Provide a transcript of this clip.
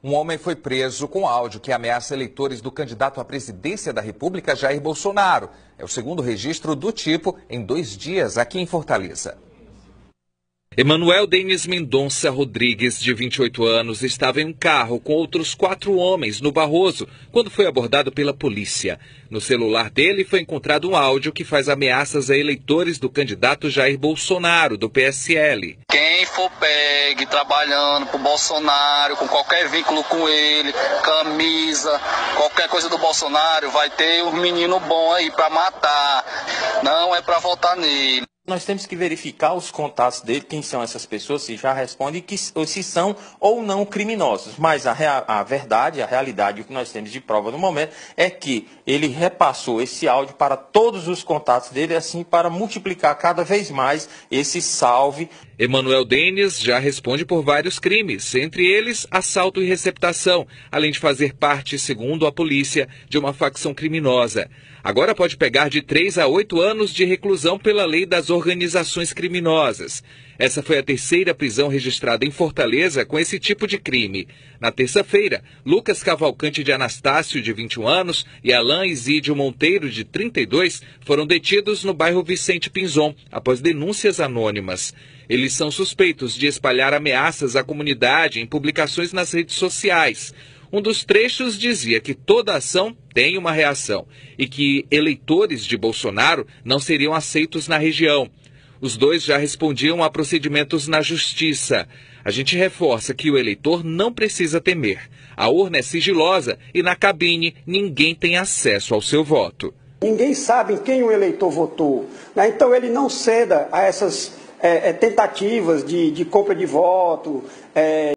Um homem foi preso com áudio que ameaça eleitores do candidato à presidência da República, Jair Bolsonaro. É o segundo registro do tipo em 2 dias aqui em Fortaleza. Emanuel Denis Mendonça Rodrigues, de 28 anos, estava em um carro com outros 4 homens no Barroso quando foi abordado pela polícia. No celular dele foi encontrado um áudio que faz ameaças a eleitores do candidato Jair Bolsonaro, do PSL. Quem for pegue trabalhando pro Bolsonaro, com qualquer vínculo com ele, camisa, qualquer coisa do Bolsonaro, vai ter um menino bom aí para matar. Não é para votar nele. Nós temos que verificar os contatos dele, quem são essas pessoas, se já respondem, se são ou não criminosos. Mas a verdade, a realidade, o que nós temos de prova no momento é que ele repassou esse áudio para todos os contatos dele, assim, para multiplicar cada vez mais esse salve. Emanuel Denis já responde por vários crimes, entre eles assalto e receptação, além de fazer parte, segundo a polícia, de uma facção criminosa. Agora pode pegar de 3 a 8 anos de reclusão pela lei das organizações criminosas. Essa foi a 3ª prisão registrada em Fortaleza com esse tipo de crime. Na terça-feira, Lucas Cavalcante de Anastácio, de 21 anos, e Alain Isídio Monteiro, de 32, foram detidos no bairro Vicente Pinzon, após denúncias anônimas. Eles são suspeitos de espalhar ameaças à comunidade em publicações nas redes sociais. Um dos trechos dizia que toda ação tem uma reação e que eleitores de Bolsonaro não seriam aceitos na região. Os dois já respondiam a procedimentos na justiça. A gente reforça que o eleitor não precisa temer. A urna é sigilosa e na cabine ninguém tem acesso ao seu voto. Ninguém sabe em quem o eleitor votou, né? Então ele não ceda a essas tentativas de compra de voto,